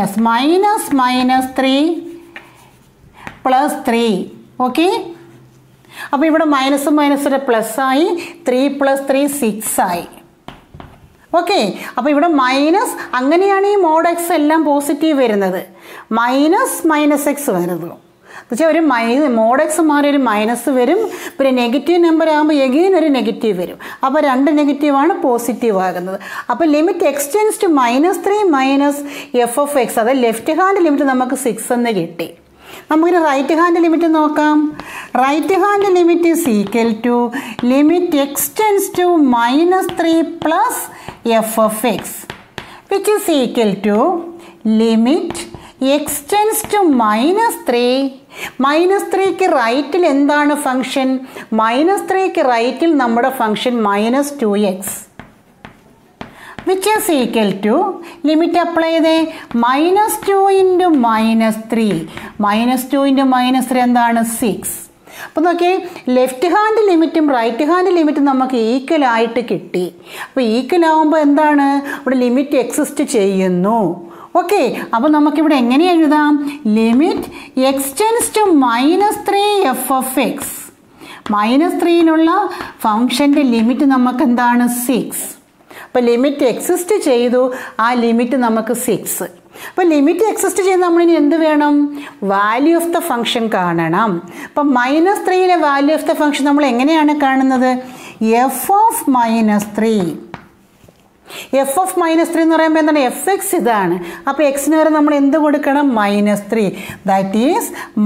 -3 പ്ലസ് 3. ഓക്കെ, അപ്പോൾ ഇവിടെ മൈനസും മൈനസ് പ്ലസ് ആയി, 3 പ്ലസ് 3 6 ആയി. ഓക്കെ, അപ്പോൾ ഇവിടെ മൈനസ്, അങ്ങനെയാണ് ഈ മോഡ് എക്സ് എല്ലാം പോസിറ്റീവ് വരുന്നത്. -x വരുന്നു എന്നുവെച്ചാൽ ഒരു മോഡ് എക്സ് മാറി ഒരു മൈനസ് വരും, പിന്നെ നെഗറ്റീവ് നമ്പർ ആകുമ്പോൾ എഗെയിൻ ഒരു നെഗറ്റീവ് വരും. അപ്പോൾ 2 നെഗറ്റീവാണ് പോസിറ്റീവ് ആകുന്നത്. അപ്പോൾ limit x tends to -3 minus f of x, അത് ലെഫ്റ്റ് ഹാൻഡ് ലിമിറ്റ് നമുക്ക് 6 എന്ന് കിട്ടി. നമുക്കിനി റൈറ്റ് ഹാൻഡ് ലിമിറ്റ് നോക്കാം. Right hand limit is equal to limit x tends to -3 plus f of x, which is equal to limit x tends to -3. -3ക്ക് റൈറ്റിൽ എന്താണ് function? -3ക്ക് റൈറ്റിൽ നമ്മുടെ function -2x, which is equal to limit apply ചെയ്തേ -2 into -3. -2 into -3 എന്താണ്? 6. അപ്പോൾ നോക്കിയേ, ലെഫ്റ്റ് ഹാൻഡ് ലിമിറ്റും റൈറ്റ് ഹാൻഡ് ലിമിറ്റും നമുക്ക് ഈക്വൽ ആയിട്ട് കിട്ടി. അപ്പോൾ ഈക്വൽ ആകുമ്പോൾ എന്താണ്? ഇവിടെ ലിമിറ്റ് എക്സിസ്റ്റ് ചെയ്യുന്നു. ഓക്കെ, അപ്പോൾ നമുക്കിവിടെ എങ്ങനെ എഴുതാം? Limit x tends to -3 f of x. -3ലുള്ള ഫംഗ്ഷൻ്റെ ലിമിറ്റ് നമുക്ക് എന്താണ്? 6. അപ്പോൾ ലിമിറ്റ് എക്സിസ്റ്റ് ചെയ്തു, ആ ലിമിറ്റ് നമുക്ക് 6. അപ്പോൾ ലിമിറ്റ് എക്സിസ്റ്റ് ചെയ്ത് നമ്മളിനി എന്ത് വേണം? വാല്യൂ ഓഫ് ദ ഫംഗ്ഷൻ കാണണം. അപ്പം -3ലെ വാല്യൂ ഓഫ് ദ ഫംഗ്ഷൻ നമ്മൾ എങ്ങനെയാണ് കാണുന്നത്? F of -3. എഫ് ഓഫ് -3 എന്ന് പറയുമ്പോൾ എന്താണ്? എഫ് എക്സ് ഇതാണ്. അപ്പോൾ എക്സിന് വരെ നമ്മൾ എന്ത് കൊടുക്കണം? -3. That is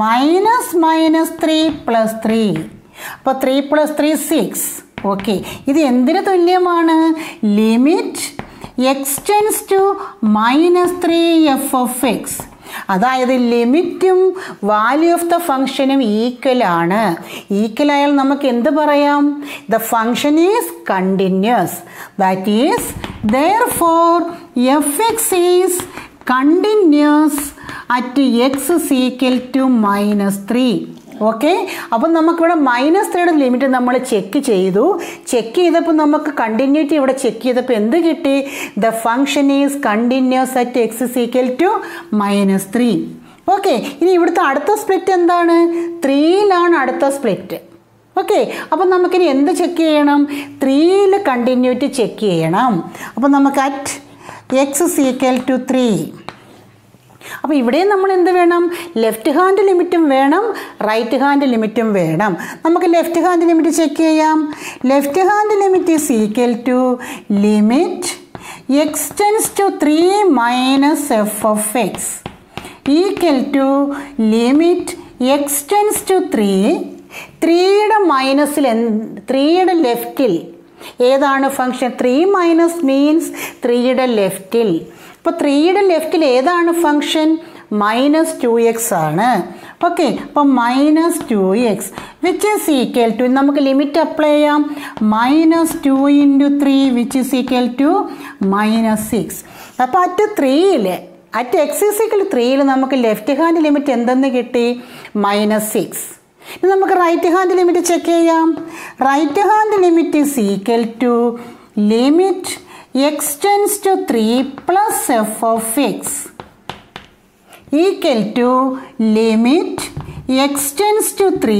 -3 plus 3. അപ്പോൾ 3 പ്ലസ് 3 6. ഓക്കെ, ഇത് എന്തിന് തുല്യമാണ്? Limit x tends to -3 f of x. അതായത് ലിമിറ്റും വാല്യൂ ഓഫ് ദ ഫംഗ്ഷനും ഈക്വൽ ആണ്. ഈക്വൽ ആയാൽ നമുക്ക് എന്ത് പറയാം? The function is continuous. That is therefore fx is continuous at x is equal to -3. Okay, അപ്പം നമുക്കിവിടെ -3യുടെ ലിമിറ്റ് നമ്മൾ ചെക്ക് ചെയ്തു. ചെക്ക് ചെയ്തപ്പോൾ നമുക്ക് കണ്ടിന്യൂറ്റി ഇവിടെ ചെക്ക് ചെയ്തപ്പോൾ എന്ത് കിട്ടി? The function is continuous at x is equal to -3. Okay, ഇനി ഇവിടുത്തെ അടുത്ത സ്പ്ലിറ്റ് എന്താണ്? 3യിലാണ് അടുത്ത സ്പ്ലിറ്റ്. ഓക്കെ, അപ്പം നമുക്കിനി എന്ത് ചെക്ക് ചെയ്യണം? 3യിൽ കണ്ടിന്യൂറ്റി ചെക്ക് ചെയ്യണം. അപ്പം നമുക്ക് at x is equal to 3. അപ്പോൾ ഇവിടെയും നമ്മൾ എന്ത് വേണം? ലെഫ്റ്റ് ഹാൻഡ് ലിമിറ്റും വേണം, റൈറ്റ് ഹാൻഡ് ലിമിറ്റും വേണം. നമുക്ക് ലെഫ്റ്റ് ഹാൻഡ് ലിമിറ്റ് ചെക്ക് ചെയ്യാം. Left hand limit is equal to limit x tends to 3 minus f of x equal to limit x tends to 3. 3യുടെ മൈനസിൽ 3യുടെ ലെഫ്റ്റിൽ ഏതാണ് ഫംഗ്ഷൻ? 3 മൈനസ് മീൻസ് 3യുടെ ലെഫ്റ്റിൽ. അപ്പോൾ 3യുടെ ലെഫ്റ്റിൽ ഏതാണ് ഫംഗ്ഷൻ? -2x ആണ്. ഓക്കെ, അപ്പം -2x which is equal to, നമുക്ക് ലിമിറ്റ് അപ്ലൈ ചെയ്യാം. -2 × 3 വിച്ച് ഈസ് ഈക്വൽ ടു -6. അപ്പോൾ അറ്റ് 3യിൽ at x is equal to 3യിൽ നമുക്ക് ലെഫ്റ്റ് ഹാൻഡ് ലിമിറ്റ് എന്തെന്ന് കിട്ടി? -6. ഇനി നമുക്ക് റൈറ്റ് ഹാൻഡ് ലിമിറ്റ് ചെക്ക് ചെയ്യാം. Right hand limit is equal to limit x tends to 3 plus f of x equal to limit x tends to 3.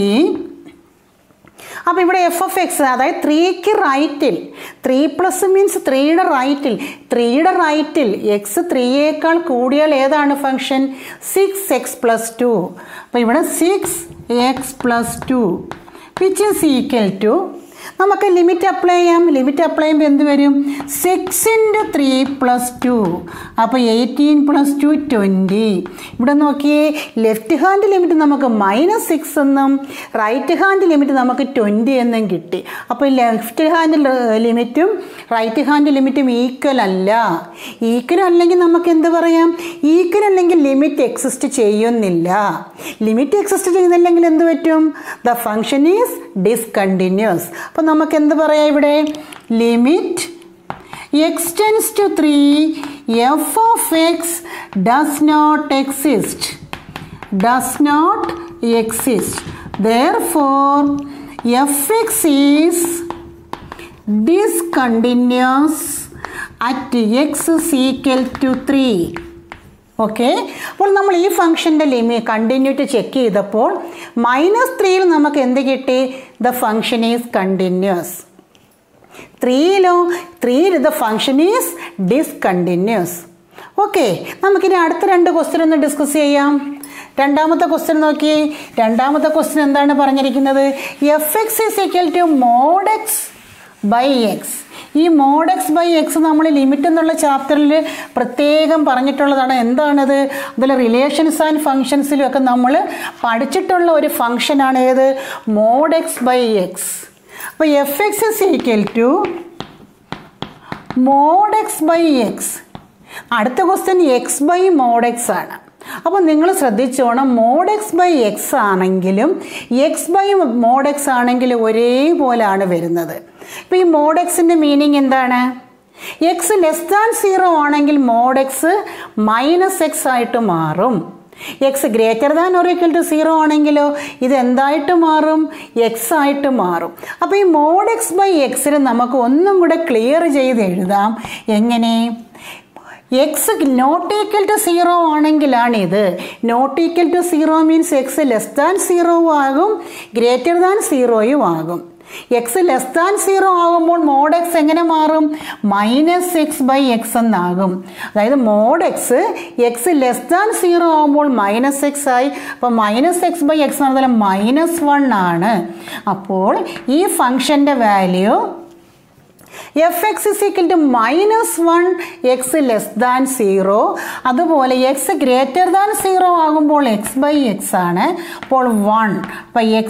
അപ്പോൾ ഇവിടെ f of x, അതായത് 3ക്ക് റൈറ്റിൽ 3 പ്ലസ് മീൻസ് 3യുടെ റൈറ്റിൽ 3യുടെ റൈറ്റിൽ എക്സ് 3യേക്കാൾ കൂടിയാൽ ഏതാണ് ഫംഗ്ഷൻ? 6x + 2. അപ്പോൾ ഇവിടെ 6x + 2 which is equal to, നമുക്ക് ലിമിറ്റ് അപ്ലൈ ചെയ്യാം. ലിമിറ്റ് അപ്ലൈ ചെയ്യുമ്പോൾ എന്ത് വരും? 6 × 3 + 2. അപ്പോൾ 18 + 2 20. ഇവിടെ നോക്കിയേ, ലെഫ്റ്റ് ഹാൻഡ് ലിമിറ്റ് നമുക്ക് -6 എന്നും റൈറ്റ് ഹാൻഡ് ലിമിറ്റ് നമുക്ക് 20 എന്നും കിട്ടി. അപ്പോൾ ലെഫ്റ്റ് ഹാൻഡ് ലിമിറ്റും റൈറ്റ് ഹാൻഡ് ലിമിറ്റും ഈക്വൽ അല്ല. ഈക്വൽ അല്ലെങ്കിൽ നമുക്ക് എന്ത് പറയാം? ഈക്വൽ അല്ലെങ്കിൽ ലിമിറ്റ് എക്സിസ്റ്റ് ചെയ്യുന്നില്ല. ലിമിറ്റ് എക്സിസ്റ്റ് ചെയ്യുന്നില്ലെങ്കിൽ എന്ത് പറ്റും? The function is discontinuous. അപ്പോൾ നമുക്ക് എന്ത് പറയാം? ഇവിടെ limit x tends to 3 f of x does not exist. Therefore fx is discontinuous at x is equal to 3. Okay, അപ്പോൾ നമ്മൾ ഈ ഫംഗ്ഷൻ്റെ കണ്ടിന്യൂറ്റി ചെക്ക് ചെയ്തപ്പോൾ -3യിൽ നമുക്ക് എന്ത് കിട്ടി? The function is continuous. 3യിൽ the function is discontinuous. Okay, നമുക്കിനി അടുത്ത 2 ക്വസ്റ്റ്യൻ ഒന്ന് ഡിസ്കസ് ചെയ്യാം. രണ്ടാമത്തെ ക്വസ്റ്റ്യൻ നോക്കി. രണ്ടാമത്തെ ക്വസ്റ്റ്യൻ എന്താണ് പറഞ്ഞിരിക്കുന്നത്? fx is equal to mod x by x. ഈ mod x by x നമ്മൾ ലിമിറ്റ് എന്നുള്ള ചാപ്റ്ററിൽ പ്രത്യേകം പറഞ്ഞിട്ടുള്ളതാണ്. എന്താണത്? അതിൽ റിലേഷൻസ് ആൻഡ് ഫങ്ഷൻസിലും ഒക്കെ നമ്മൾ പഠിച്ചിട്ടുള്ള ഒരു ഫംഗ്ഷനാണ് ഏത്? mod x by x. അപ്പോൾ fx is equal to mod x by x. അടുത്ത question x by mod x ആണ്. അപ്പോൾ നിങ്ങൾ ശ്രദ്ധിച്ചോണം, mod x by x ആണെങ്കിലും x by mod x ആണെങ്കിലും ഒരേപോലെയാണ് വരുന്നത്. ഇപ്പോൾ ഈ mod xൻ്റെ മീനിങ് എന്താണ്? x <0 ആണെങ്കിൽ mod x -x ആയിട്ട് മാറും. x > 0 ആണെങ്കിലോ ഇത് എന്തായിട്ട് മാറും? x ആയിട്ട് മാറും. അപ്പോൾ ഈ mod x by x നമുക്ക് ഒന്നും കൂടെ ക്ലിയർ ചെയ്ത് എഴുതാം. എങ്ങനെ? x ≠ 0 ആണെങ്കിലാണ് ഇത്. ≠ 0 മീൻസ് x <0 ആകും, <0 ആകും. x <0 ആകുമ്പോൾ mod x എങ്ങനെ മാറും? -x by x എന്നാകും. അതായത് mod x <0 ആകുമ്പോൾ -x ആയി. അപ്പോൾ -x by x എന്ന് പറഞ്ഞാൽ -1 ആണ്. അപ്പോൾ ഈ ഫംഗ്ഷൻ്റെ value fx is equal to -1 x < 0. അതുപോലെ x <0 ആകുമ്പോൾ x by x ആണ്. അപ്പോൾ 1. അപ്പോൾ x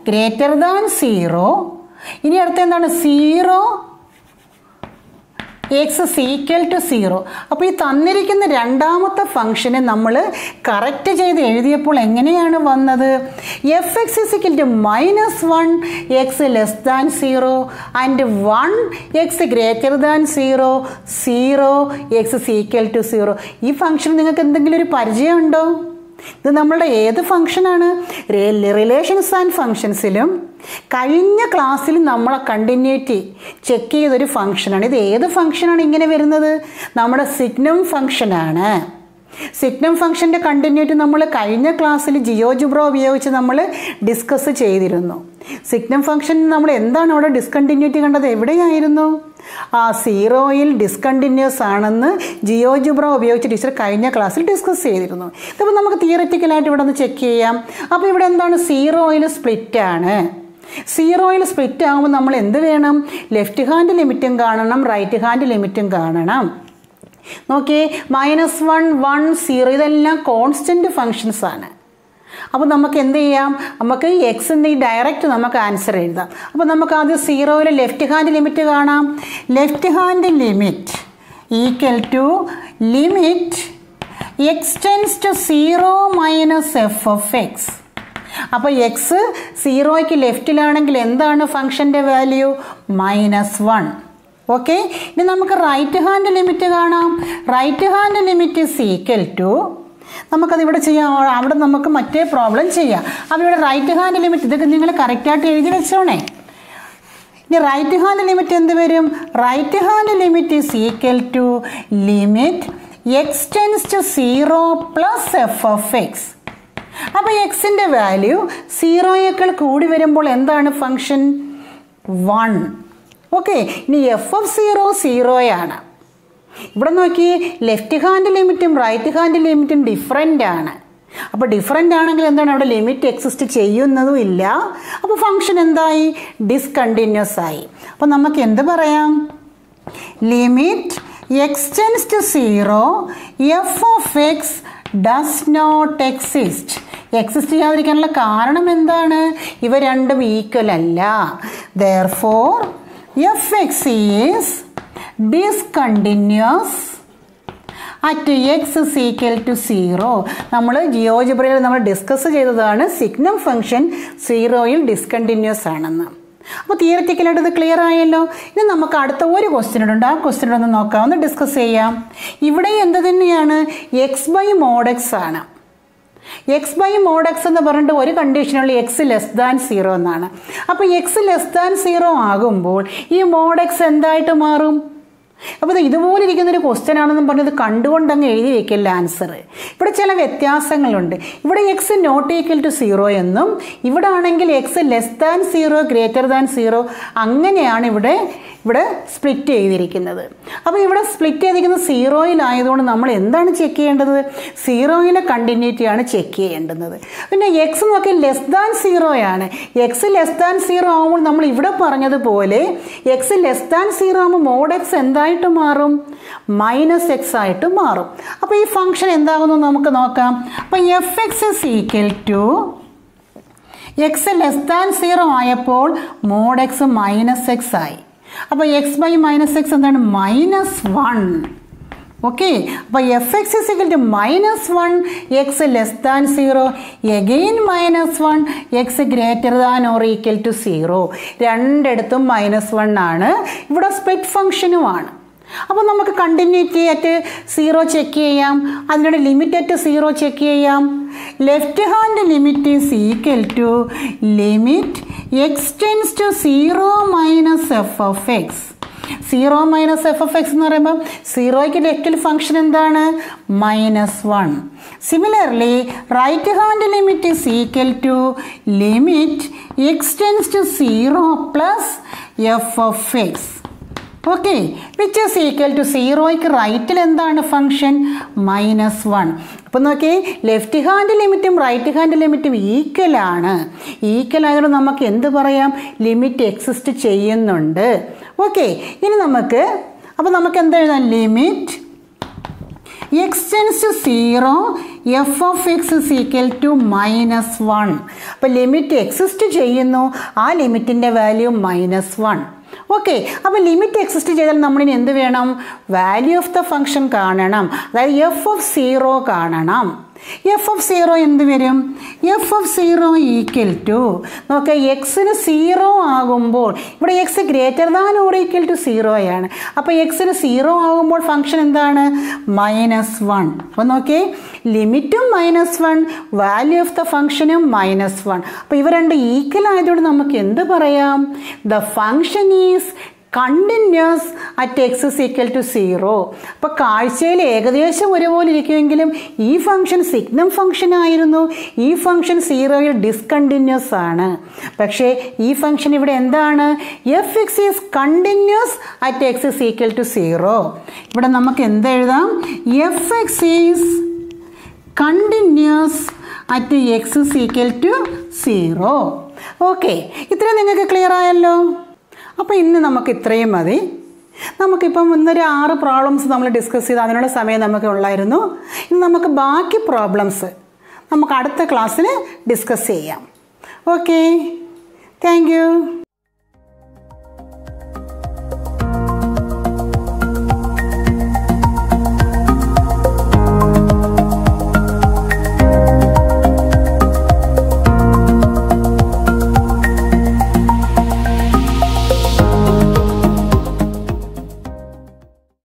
<0. ഇനി അടുത്ത എന്താണ്? 0 എക്സ് ഇസ് ഈക്വൽ ടു 0. അപ്പോൾ ഈ തന്നിരിക്കുന്ന രണ്ടാമത്തെ ഫംഗ്ഷനെ നമ്മൾ കറക്റ്റ് ചെയ്ത് എഴുതിയപ്പോൾ എങ്ങനെയാണ് വന്നത്? F x is equal to -1 x less than 0 and 1 x greater than 0 0 x is equal to 0. ഈ ഫംഗ്ഷൻ നിങ്ങൾക്ക് എന്തെങ്കിലും ഒരു പരിചയമുണ്ടോ? ഇത് നമ്മളുടെ ഏത് ഫംഗ്ഷനാണ്? റിലേഷൻസ് ആൻഡ് ഫംഗ്ഷൻസിലും കഴിഞ്ഞ ക്ലാസ്സിൽ നമ്മളെ കണ്ടിന്യൂറ്റി ചെക്ക് ചെയ്തൊരു ഫംഗ്ഷനാണ്. ഇത് ഏത് ഫംഗ്ഷനാണ് ഇങ്ങനെ വരുന്നത്? നമ്മുടെ സിഗ്നം ഫംഗ്ഷനാണ്. സിഗ്നം ഫംഗ്ഷൻ്റെ കണ്ടിന്യൂറ്റി നമ്മൾ കഴിഞ്ഞ ക്ലാസ്സിൽ ജിയോജിബ്ര ഉപയോഗിച്ച് നമ്മൾ ഡിസ്കസ് ചെയ്തിരുന്നു. സിഗ്നം ഫംഗ്ഷൻ നമ്മൾ എന്താണ് അവിടെ ഡിസ്കണ്ടിന്യൂറ്റി കണ്ടത്? എവിടെയായിരുന്നു? ആ 0യിൽ ഡിസ്കണ്ടിന്യൂസ് ആണെന്ന് ജിയോജിബ്ര ഉപയോഗിച്ച് ടീച്ചർ കഴിഞ്ഞ ക്ലാസ്സിൽ ഡിസ്കസ് ചെയ്തിരുന്നു. ഇതിപ്പോൾ നമുക്ക് തിയററ്റിക്കലായിട്ട് ഇവിടെ ഒന്ന് ചെക്ക് ചെയ്യാം. അപ്പോൾ ഇവിടെ എന്താണ്? 0യിൽ സ്പ്ലിറ്റ് ആണ്. 0യിൽ സ്പ്ലിറ്റ് ആകുമ്പോൾ നമ്മൾ എന്ത് വേണം? ലെഫ്റ്റ് ഹാൻഡ് ലിമിറ്റും കാണണം, റൈറ്റ് ഹാൻഡ് ലിമിറ്റും കാണണം. നോക്കിയേ, -1 1 0 ഇതെല്ലാം കോൺസ്റ്റൻറ്റ് ഫങ്ഷൻസ് ആണ്. അപ്പോൾ നമുക്ക് എന്ത് ചെയ്യാം? നമുക്ക് എക്സ് എന്ന് ഈ ഡയറക്റ്റ് നമുക്ക് ആൻസർ എഴുതാം. അപ്പോൾ നമുക്ക് ആദ്യം 0യിൽ ലെഫ്റ്റ് ഹാൻഡ് ലിമിറ്റ് കാണാം. Left hand limit equal to limit x tends to 0 minus f of x. അപ്പോൾ എക്സ് 0യ്ക്ക് ലെഫ്റ്റിലാണെങ്കിൽ എന്താണ് ഫംഗ്ഷൻ്റെ വാല്യൂ? -1. ഓക്കെ, ഇനി നമുക്ക് റൈറ്റ് ഹാൻഡ് ലിമിറ്റ് കാണാം. Right hand limit is equal to, നമുക്കതിവിടെ ചെയ്യാം, അവിടെ നമുക്ക് മറ്റേ പ്രോബ്ലം ചെയ്യാം. അപ്പോൾ ഇവിടെ റൈറ്റ് ഹാൻഡ് ലിമിറ്റ് ഇതൊക്കെ നിങ്ങൾ കറക്റ്റായിട്ട് എഴുതി വെച്ചോണേ. ഇനി റൈറ്റ് ഹാൻഡ് ലിമിറ്റ് എന്ത് വരും? Right hand limit is equal to limit x tends to 0 plus f of x. അപ്പോൾ എക്സിൻ്റെ വാല്യൂ 0യേക്കാൾ കൂടി വരുമ്പോൾ എന്താണ് ഫംഗ്ഷൻ? 1. ഓക്കെ, ഇനി എഫ് ഓഫ് 0 0 ഇവിടെ നോക്കി, ലെഫ്റ്റ് ഹാൻഡ് ലിമിറ്റും റൈറ്റ് ഹാൻഡ് ലിമിറ്റും ഡിഫറെൻ്റ് ആണ്. അപ്പോൾ ഡിഫറെൻ്റ് ആണെങ്കിൽ എന്താണ്? അവിടെ ലിമിറ്റ് എക്സിസ്റ്റ് ചെയ്യുന്നതും ഇല്ല. അപ്പോൾ ഫംഗ്ഷൻ എന്തായി? ഡിസ്കണ്ടിന്യൂസ് ആയി. അപ്പോൾ നമുക്ക് എന്ത് പറയാം? Limit x tends to 0 f of x does not exist. Exist ചെയ്യാതിരിക്കാനുള്ള കാരണം എന്താണ്? ഇവ രണ്ടും ഈക്വൽ അല്ല. Therefore f x is discontinuous at x is equal to 0. നമ്മൾ ജിയോജിബ്രയിൽ നമ്മൾ ഡിസ്കസ് ചെയ്തതാണ് സിഗ്നം ഫംഗ്ഷൻ 0യിൽ ഡിസ്കണ്ടിന്യൂസ് ആണെന്ന്. അപ്പോൾ തിയററ്റിക്കലായിട്ട് ഇത് ക്ലിയർ ആയല്ലോ. ഇനി നമുക്ക് അടുത്ത ഒരു ക്വസ്റ്റ്യൻ ഉണ്ട്. ആ ക്വസ്റ്റ്യൻ ഒന്ന് നോക്കാം, ഒന്ന് ഡിസ്കസ് ചെയ്യാം. ഇവിടെ എന്ത് തന്നെയാണ്? എക്സ് ബൈ മോഡ് എക്സ് ആണ്. എക്സ് ബൈ മോഡ് എക്സ് എന്ന് പറഞ്ഞിട്ട് ഒരു കണ്ടീഷനുള്ള എക്സ് ലെസ് ദാൻ 0 എന്നാണ്. അപ്പോൾ എക്സ് ലെസ് ദാൻ 0 ആകുമ്പോൾ ഈ മോഡ് എക്സ് എന്തായിട്ട് മാറും? അപ്പോൾ ഇതുപോലെ ഇരിക്കുന്നൊരു ക്വസ്റ്റ്യൻ ആണെന്നും പറഞ്ഞത് കണ്ടുകൊണ്ട് അങ്ങ് എഴുതി വെക്കില്ല ആൻസർ. ഇവിടെ ചില വ്യത്യാസങ്ങളുണ്ട്. ഇവിടെ എക്സ് നോട്ട് ഈക്വൽ ടു 0 എന്നും ഇവിടെ ആണെങ്കിൽ x less than 0 greater than 0 അങ്ങനെയാണ് ഇവിടെ സ്പ്ലിറ്റ് ചെയ്തിരിക്കുന്നത്. അപ്പോൾ ഇവിടെ സ്പ്ലിറ്റ് ചെയ്തിരിക്കുന്നത് 0യിലായതുകൊണ്ട് നമ്മൾ എന്താണ് ചെക്ക് ചെയ്യേണ്ടത്? 0യിലെ കണ്ടിന്യൂറ്റിയാണ് ചെക്ക് ചെയ്യേണ്ടത്. പിന്നെ എക്സ് നോക്കി ലെസ് ദാൻ 0 ആണ്. എക്സ് ലെസ് ദാൻ 0 ആകുമ്പോൾ നമ്മൾ ഇവിടെ പറഞ്ഞതുപോലെ എക്സ് ലെസ് ദാൻ 0 ആകുമ്പോൾ മോഡ് എക്സ് എന്തായിട്ട് മാറും? -x ആയിട്ട് മാറും. അപ്പോൾ ഈ ഫംഗ്ഷൻ എന്താകുന്നു നമുക്ക് നോക്കാം. അപ്പോൾ f x is equal to x less than 0 ആയപ്പോൾ മോഡ് എക്സ് -x ആയി. അപ്പോൾ എക്സ് ബൈ -x എന്താണ്? -1. ഓക്കെ, അപ്പോൾ f x is equal to -1 x less than 0 again -1 x greater than or equal to 0. രണ്ടിടത്തും -1 ആണ്. ഇവിടെ സ്പ്ലിറ്റ് ഫംഗ്ഷനുമാണ്. അപ്പോൾ നമുക്ക് കണ്ടിന്യൂറ്റി അറ്റ് 0 ചെക്ക് ചെയ്യാം. അതിനുള്ള ലിമിറ്റ് അറ്റ് 0 ചെക്ക് ചെയ്യാം. Left hand limit is equal to limit x tends to 0 minus f of x. 0 minus f of x എന്ന് പറയുമ്പോൾ 0യ്ക്ക് ലെഫ്റ്റിൽ ഫംഗ്ഷൻ എന്താണ്? -1. Similarly right hand limit is equal to limit x tends to 0 plus f of x. Okay, which is equal to 0യ്ക്ക് റൈറ്റിൽ എന്താണ് function? -1. അപ്പോൾ നോക്കി, ലെഫ്റ്റ് ഹാൻഡ് ലിമിറ്റും റൈറ്റ് ഹാൻഡ് ലിമിറ്റും ഈക്വൽ ആണ്. ഈക്വൽ ആയതുകൊണ്ട് നമുക്ക് എന്ത് പറയാം? ലിമിറ്റ് എക്സിസ്റ്റ് ചെയ്യുന്നുണ്ട്. ഓക്കെ, ഇനി നമുക്ക് എന്താ എഴുതാം? Limit x tends to 0 f of x is equal to -1. അപ്പോൾ ലിമിറ്റ് എക്സിസ്റ്റ് ചെയ്യുന്നു, ആ ലിമിറ്റിൻ്റെ വാല്യൂ -1. ഓക്കെ, അപ്പോൾ ലിമിറ്റ് എക്സിസ്റ്റ് ചെയ്താൽ നമ്മളിനി എന്ത് വേണം? വാല്യൂ ഓഫ് ദ ഫംഗ്ഷൻ കാണണം, അതായത് എഫ് ഓഫ് 0 കാണണം. എഫ് ഓഫ് 0 എന്ത് വരും? എഫ് ഓഫ് 0 ഈക്വൽ ടു, നോക്കുക, എക്സിന് 0 ആകുമ്പോൾ ഇവിടെ x greater than or equal to 0 ആണ്. അപ്പോൾ എക്സിന് 0 ആകുമ്പോൾ ഫംഗ്ഷൻ എന്താണ്? -1. അപ്പോൾ നോക്കിയേ, ലിമിറ്റും -1, വാല്യൂ ഓഫ് ദ ഫംഗ്ഷനും -1. അപ്പോൾ ഇവ രണ്ട് ഈക്വൽ ആയതുകൊണ്ട് നമുക്ക് എന്ത് പറയാം? The function is continuous at x is equal to 0. അപ്പോൾ കാഴ്ചയിൽ ഏകദേശം ഒരുപോലെ ഇരിക്കുമെങ്കിലും ഈ ഫംഗ്ഷൻ സിഗ്നം ഫംഗ്ഷൻ ആയിരുന്നു, ഈ ഫംഗ്ഷൻ 0യിൽ ഡിസ്കണ്ടിന്യൂസ് ആണ്. പക്ഷേ ഈ ഫംഗ്ഷൻ ഇവിടെ എന്താണ്? F x is continuous at x is equal to 0. ഇവിടെ നമുക്ക് എന്തെഴുതാം? F x is continuous at x is equal to 0. Okay, ഇത്രയും നിങ്ങൾക്ക് ക്ലിയർ ആയല്ലോ. അപ്പോൾ ഇന്ന് നമുക്ക് ഇത്രയും മതി. നമുക്കിപ്പം ഇന്നൊരു 6 പ്രോബ്ലംസ് നമ്മൾ ഡിസ്കസ് ചെയ്ത് അതിനുള്ള സമയം നമുക്ക് ഉള്ളായിരുന്നു. ഇന്ന് നമുക്ക് ബാക്കി പ്രോബ്ലംസ് നമുക്ക് അടുത്ത ക്ലാസ്സിൽ ഡിസ്കസ് ചെയ്യാം. Okay, thank U.